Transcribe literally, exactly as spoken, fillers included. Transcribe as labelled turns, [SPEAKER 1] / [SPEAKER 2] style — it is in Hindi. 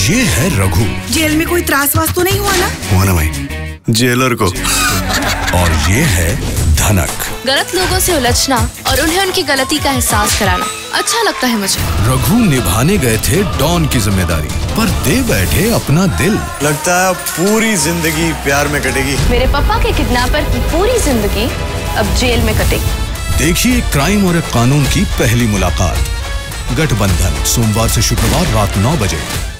[SPEAKER 1] ये है रघु।
[SPEAKER 2] जेल में कोई त्रास वास तो नहीं हुआ ना?
[SPEAKER 3] हुआ ना भाई, जेलर को।
[SPEAKER 1] और ये है धनक।
[SPEAKER 4] गलत लोगों से उलझना और उन्हें उनकी गलती का एहसास कराना अच्छा लगता है मुझे।
[SPEAKER 1] रघु निभाने गए थे डॉन की जिम्मेदारी, पर दे बैठे अपना दिल।
[SPEAKER 3] लगता है पूरी जिंदगी प्यार में कटेगी।
[SPEAKER 4] मेरे पापा के किडनैपर की पूरी जिंदगी अब जेल में कटेगी।
[SPEAKER 1] देखिए क्राइम और एक कानून की पहली मुलाकात। गठबंधन, सोमवार से शुक्रवार रात नौ बजे।